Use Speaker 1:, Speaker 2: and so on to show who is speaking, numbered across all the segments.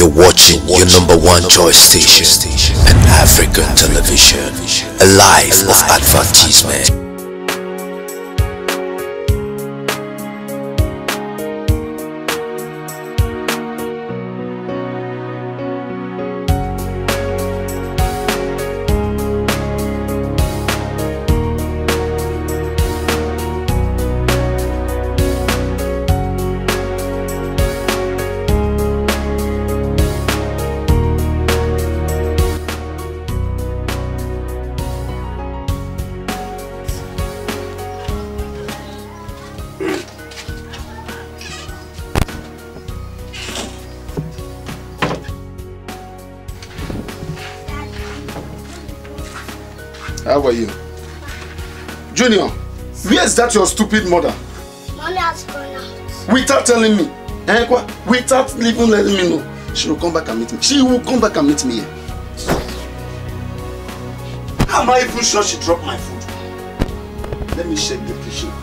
Speaker 1: You're watching your #1 choice station, an African television, a life of advertisement.
Speaker 2: How are you? Junior, where is that your stupid mother?
Speaker 3: Mommy has gone out.
Speaker 2: Without telling me. Without even letting me know. She will come back and meet me. She will come back and meet me here. Am I even sure she dropped my food? Let me check the kitchen.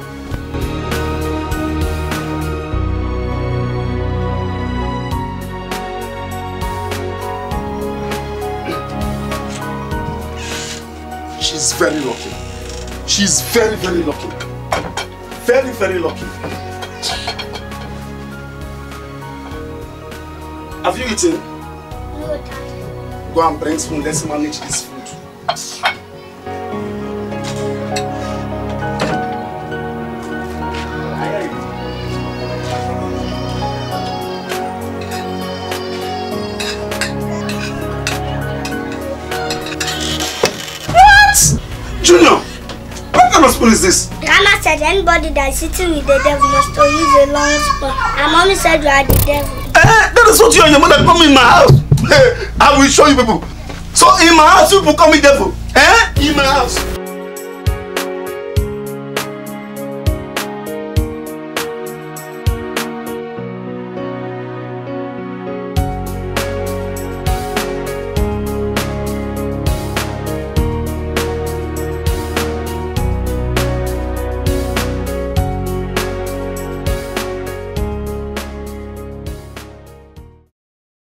Speaker 2: She's very lucky. She's very, very lucky. Very, very lucky. Have you eaten?
Speaker 3: No, Daddy.
Speaker 2: Go and bring spoon. Let's manage this food. Junior, what kind of spoon is this?
Speaker 3: Grandma said anybody that is sitting with the devil must use a long spoon. And Mommy said you are the devil.
Speaker 2: That is what you and your mother come in my house. I will show you people. So in my house, you people call me devil. In my house.